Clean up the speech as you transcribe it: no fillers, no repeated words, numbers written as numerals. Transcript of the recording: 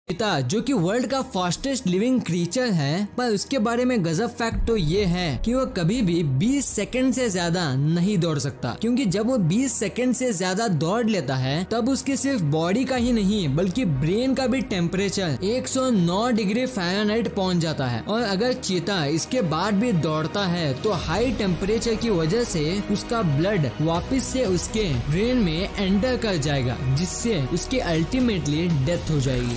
चीता जो कि वर्ल्ड का फास्टेस्ट लिविंग क्रीचर है, पर उसके बारे में गजब फैक्ट तो ये है कि वो कभी भी 20 सेकंड से ज्यादा नहीं दौड़ सकता, क्योंकि जब वो 20 सेकंड से ज्यादा दौड़ लेता है तब उसकी सिर्फ बॉडी का ही नहीं बल्कि ब्रेन का भी टेम्परेचर 109 डिग्री फ़ारेनहाइट पहुंच जाता है। और अगर चीता इसके बाद भी दौड़ता है तो हाई टेम्परेचर की वजह से उसका ब्लड वापस से उसके ब्रेन में एंटर कर जाएगा, जिससे उसकी अल्टीमेटली डेथ हो जाएगी।